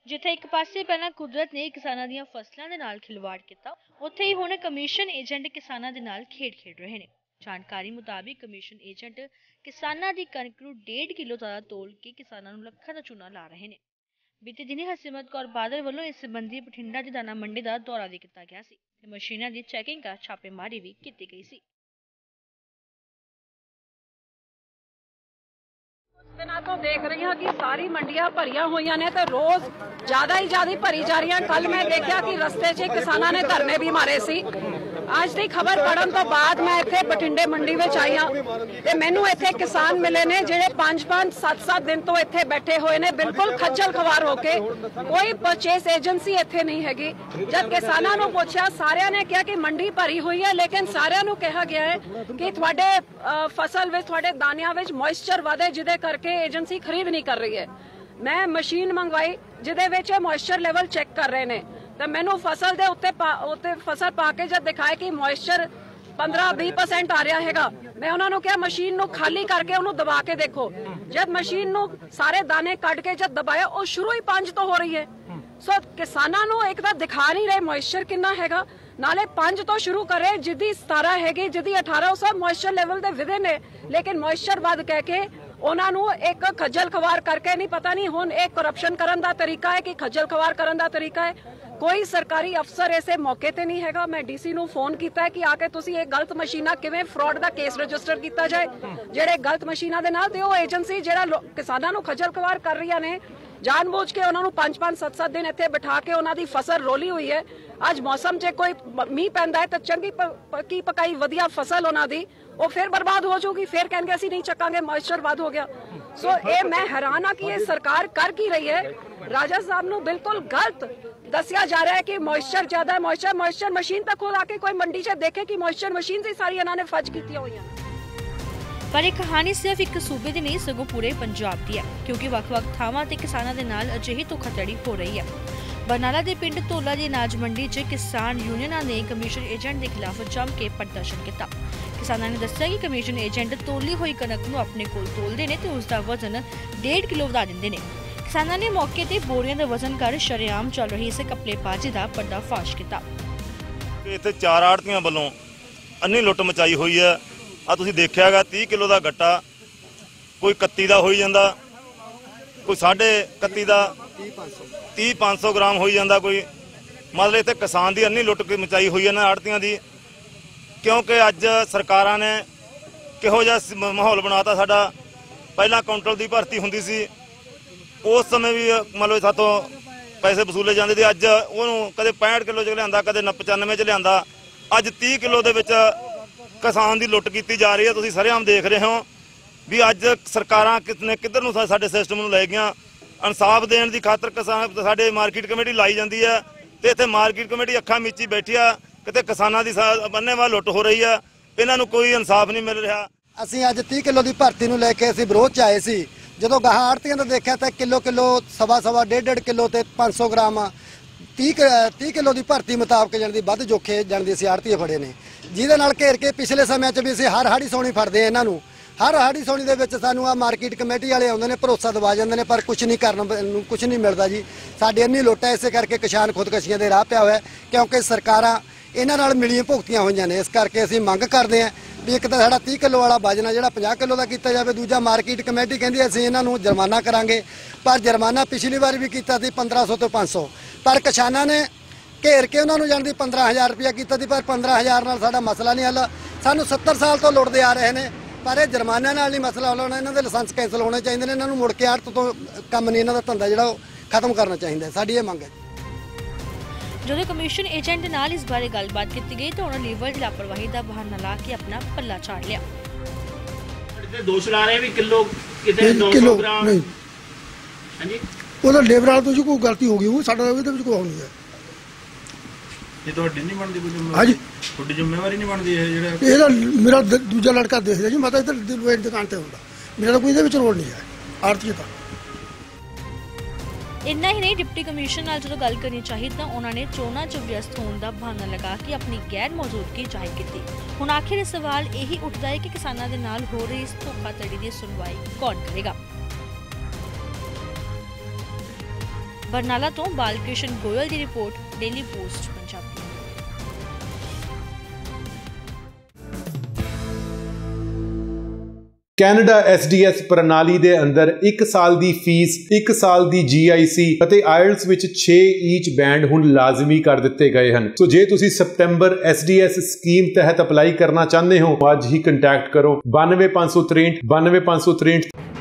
जिथे एक पासे पहला कुदरत ने किसानां दीयां फसलां दे नाल खिलवाड़ कीता, उत्थे ही हुण कमीशन एजेंट किसानां दे नाल खेड रहे ने। जानकारी मुताबिक कमीशन एजेंट किसानां दी कणक नूं 1.5 किलो ज़्यादा तोल के किसानां नूं लखां दा चूना ला रहे ने। बीते दिनी हरसिमरत कौर बादल वल्लों इस संबंधी बठिंडा च दाना मंडी दा दौरा भी कीता गया सी ते मशीनां दी चैकिंग कर छापेमारी भी कीती गई सी। दिनों तो देख रही हूँ कि सारी मंडियां भरिया हुई ने तो रोज ज्यादा ही ज्यादा भरी जा रही। कल मैं देखा कि रस्ते च किसानों ने धरने भी मारे सी। आज की खबर पढ़न तो बाद मैं इत्थे बठिंडे मंडी में आई हाँ ते मैनू इत्थे किसान मिले ने जिहड़े 5-5 7-7 दिन तो इत्थे बैठे हुए ने बिल्कुल खज्जल खवार होके। कोई परचेस एजेंसी इत्थे नहीं हैगी। जब किसानों नूं पुछया सारिਆਂ ने कहा कि मंडी भरी हुई है, लेकिन सारिਆਂ नूं कहा गया है कि तुहाडे फसल विच तुहाडे दानियां विच मॉइस्चर वधे जिहदे करके एजेंसी खरीद नहीं कर रही है। मैं मशीन मंगवाई जिहदे विच मॉइस्चर लेवल चेक कर रहे ने तो मैनू फसल दे उत्ते फसल पा के जब दिखाए कि मॉइस्चर 15-20% आ रहा हैगा, मैं उन्होंने कहा मशीन नू खाली करके उन्होंने दबा के देखो। जब मशीन नू सारे दाने कट के जब दबाया वो शुरू ही 5 तो हो रही है। सो किसानों नू एक तो दिखा नहीं रहे मॉइस्चर कितना हैगा, नाले 5 तो शुरू करे जिदी 17 हैगी जिदी 18 सब मॉइस्चर लेवल दे विदे ने, लेकिन मॉइस्चर वध कह के उन्होंने एक खज्जल खवार करके नहीं पता नहीं हुण एक करप्शन करन दा तरीका है कि खज्जल खवार करन दा तरीका है। कोई सरकारी अफसर ऐसे मौके ते नहीं हैगा। मैं डीसी नू फोन किया कि आके तुसी ये गलत मशीना किवें फ्रॉड दा केस रजिस्टर किया जाए जेड़े गलत मशीना दे नाल ते ओ एजेंसी जेड़ा किसानां नू खज्जल खवार कर रही ने जानबूझ के उन्होंने 5-5 7-7 दिन इत्थे बिठा के उन्हां दी फसल रोली हुई है। अज मौसम च कोई मीह पैंदा है तो चंगी पक्की पकाई वधिया फसल उन्हां दी वो फिर बर्बाद हो जाऊगी, फिर कहेंगे असीं नहीं चकांगे मॉइस्चर वध हो गया। सो ये मैं हैरान हाँ कि ये सरकार कर की रही है। राजा साहब नू बिल्कुल गलत दसिया जा रहा है कि मॉइस्चर ज्यादा है, मॉइस्चर मशीन तक खुद आके कोई मंडी च देखे कि मॉइस्चर मशीन से सारी इन्होंने फज की हुई है। पर यह कहानी सिर्फ एक सूबे दी नहीं सगों पूरे पंजाब दी है, क्योंकि वख-वख थावां ते किसानां दे नाल अजिही धोखाधड़ी हो रही है। बरनाला दे पिंड धोला दी अनाज मंडी च किसान यूनियनां ने कमीशन एजेंट के खिलाफ जम के प्रदर्शन किया। किसानां ने दस्सिया कि कमीशन एजेंट तोली हुई कणक नूं अपने कोल तोलदे ने ते उसदा वजन 1.5 किलो वधा दिंदे ने। किसानां ने मौके ते बोरियां दा वजन कर शरेआम चल रही इस कपलेबाजी दा पर्दाफाश किया। इत्थे 4 आड़तियां वल्लों अन्नी लुੱਟ मचाई हुई है। आ तुसीं देखिआगा 30 किलो का गट्टा कोई 31 का होई जांदा, कोई 31.5 का 30-500 ग्राम होई जांदा, कोई मतलब इत्थे किसान की अन्नी लुੱਟ मचाई हुई है ना आड़तियां दी। क्योंकि अज सरकारां ने किहो जिहा माहौल बनाता। साडा पहला काउंटल की भर्ती हुंदी सी, उस समय भी मतलब सातों पैसे वसूले जाते थे। अज उन्होंने कदे 65 किलो च लिया, कदे 95 च लिया, अज 30 किलो के किसान की लुੱਟ की जा रही है। तुसीं सरेआम देख रहे हो भी अज सरकारां कितने किधर नूं साडे सिस्टम नूं लै गईआं। इंसाफ देण दी खातर किसान साडे मार्केट कमेटी लाई जाती है तो इत्थे मार्केट कमेटी अखां मीची बैठी आ, किते किसानां दी बन्नेवाह लुੱਟ हो रही है, इन्हां नूं कोई इंसाफ नहीं मिल रहा। असीं अज 30 किलो की भर्ती नूं लैके असीं विरोध च आए सी। ਜਦੋਂ ਗਾਹਾਂ ਆੜਤੀਆਂ ਦਾ ਦੇਖਿਆ ਤਾਂ ਕਿਲੋ 1.5 ਕਿਲੋ ਤੇ 500 ਗ੍ਰਾਮ 30 ਕਿਲੋ ਦੀ ਭਰਤੀ ਮੁਤਾਬਕ ਜਾਣ ਦੀ ਵੱਧ ਜੋਖੇ ਜਾਣ ਦੀ ਅਸੀਂ ਆੜਤੀਏ ਫੜੇ ਨੇ, ਜਿਹਦੇ ਨਾਲ ਘੇਰ ਕੇ ਪਿਛਲੇ ਸਮਿਆਂ 'ਚ ਵੀ ਅਸੀਂ ਹਰ ਹਾੜੀ ਸੌਣੀ ਫੜਦੇ ਇਹਨਾਂ ਨੂੰ। ਹਰ ਹਾੜੀ ਸੌਣੀ ਦੇ ਵਿੱਚ ਸਾਨੂੰ ਆ ਮਾਰਕੀਟ ਕਮੇਟੀ ਵਾਲੇ ਆਉਂਦੇ ਨੇ, ਭਰੋਸਾ ਦਵਾ ਜਾਂਦੇ ਨੇ, ਪਰ ਕੁਝ ਨਹੀਂ ਕਰਨ ਨੂੰ ਕੁਝ ਨਹੀਂ ਮਿਲਦਾ ਜੀ। ਸਾਡੇ ਇੰਨੀ ਲੁੱਟ ਹੈ, ਇਸੇ ਕਰਕੇ ਕਿਸਾਨ ਖੁਦਕਸ਼ੀਆਂ ਦੇ ਰਾਹ ਪਿਆ ਹੋਇਆ, ਕਿਉਂਕਿ ਸਰਕਾਰਾਂ ਇਹਨਾਂ ਨਾਲ ਮਿਲੀਆਂ ਭੁਗਤੀਆਂ ਹੋਈਆਂ ਨੇ। ਇਸ ਕਰਕੇ ਅਸੀਂ ਮੰਗ ਕਰਦੇ ਹਾਂ ਵੀ ਇੱਕ ਤਾਂ ਸਾਡਾ 30 ਕਿਲੋ ਵਾਲਾ ਵਜਨ ਆ ਜਿਹੜਾ 50 ਕਿਲੋ ਦਾ ਕੀਤਾ ਜਾਵੇ। ਦੂਜਾ ਮਾਰਕੀਟ ਕਮੇਟੀ ਕਹਿੰਦੀ ਅਸੀਂ ਇਹਨਾਂ ਨੂੰ ਜੁਰਮਾਨਾ ਕਰਾਂਗੇ, ਪਰ ਜੁਰਮਾਨਾ ਪਿਛਲੀ ਵਾਰ ਵੀ ਕੀਤਾ ਸੀ 1500 ਤੋਂ 500, ਪਰ ਕਿਸਾਨਾਂ ਨੇ ਘੇਰ ਕੇ ਉਹਨਾਂ ਨੂੰ ਜਾਣ ਦੀ 15000 ਰੁਪਇਆ ਕੀਤਾ ਸੀ, ਪਰ 15000 ਨਾਲ ਸਾਡਾ ਮਸਲਾ ਨਹੀਂ ਹੱਲ। ਸਾਨੂੰ 70 ਸਾਲ ਤੋਂ ਲੁੱਟਦੇ ਆ ਰਹੇ ਨੇ, ਪਰ ਇਹ ਜੁਰਮਾਨੇ ਨਾਲ ਨਹੀਂ ਮਸਲਾ ਹੱਲ ਹੋਣਾ। ਇਹਨਾਂ ਦੇ ਲਾਇਸੈਂਸ ਕੈਂਸਲ ਹੋਣੇ ਚਾਹੀਦੇ ਨੇ, ਇਹਨਾਂ ਨੂੰ ਮੁੜ ਕੇ ਆੜਤ ਤੋਂ ਕੰਮ ਨਹੀਂ, ਇਹਨਾਂ ਦਾ ਧੰਦਾ ਜਿਹੜਾ ਉਹ ਖਤਮ करना चाहिए। साडी ये मंग है। जो कमीशन एजेंट नाल इस बारे गलबात की गई तो उन्होंने लीवर की लापरवाही का बहाना ला के अपना पल्ला झाड़ लिया। दोष ला रहे भी किलो किते 200 ग्राम नहीं हां जी ਉਹਦਾ ਲੇਬਰ ਵਾਲਾ ਤੋਂ ਜੀ ਕੋਈ ਗਲਤੀ ਹੋ ਗਈ, ਉਹ ਸਾਡਾ ਇਹਦੇ ਵਿੱਚ ਕੋਈ ਨਹੀਂ ਹੈ। ਇਹ ਤੁਹਾਡੀ ਨਹੀਂ ਬਣਦੀ ਕੋਈ ਜ਼ਿੰਮੇਵਾਰੀ? ਹਾਂਜੀ ਤੁਹਾਡੀ ਜ਼ਿੰਮੇਵਾਰੀ ਨਹੀਂ ਬਣਦੀ ਇਹ ਜਿਹੜਾ ਇਹਦਾ ਮੇਰਾ ਦੂਜਾ ਲੜਕਾ ਦੇਖਦਾ ਜੀ, ਮੈਂ ਤਾਂ ਇੱਧਰ ਦਿਲਵੇਟ ਦੁਕਾਨ ਤੇ ਹੁੰਦਾ, ਮੇਰਾ ਤਾਂ ਕੋਈ ਇਹਦੇ ਵਿੱਚ ਰੋਲ ਨਹੀਂ ਹੈ ਆੜਤੀ ਦਾ। इन्ना ही नहीं, डिप्टी कमीशन नाल जो गल करनी चाहिए तो उन्होंने चोणां च व्यस्त होने का बहाना लगा के अपनी गैर मौजूदगी जाहिर की। हुण आखिर सवाल यही उठता है कि किसानां दे नाल हो रही इस धोखाधड़ी की सुनवाई कौन करेगा। ਬਰਨਾਲਾ ਤੋਂ ਬਾਲਕ੍ਰਿਸ਼ਨ ਗੋਇਲ ਦੀ report, Daily Post Punjabi. Canada SDS ਪ੍ਰਣਾਲੀ ਦੇ ਅੰਦਰ 1 ਸਾਲ ਦੀ ਫੀਸ, 1 ਸਾਲ ਦੀ GIC ਅਤੇ IELTS ਵਿੱਚ 6 ਈਚ ਬੈਂਡ ਹੁਣ ਲਾਜ਼ਮੀ ਕਰ ਦਿੱਤੇ ਗਏ ਹਨ। ਸੋ ਜੇ ਤੁਸੀਂ ਸਤੰਬਰ SDS ਸਕੀਮ ਤਹਿਤ ਅਪਲਾਈ ਕਰਨਾ ਚਾਹੁੰਦੇ ਹੋ, ਅੱਜ ਹੀ ਕੰਟੈਕਟ ਕਰੋ 92563 92563।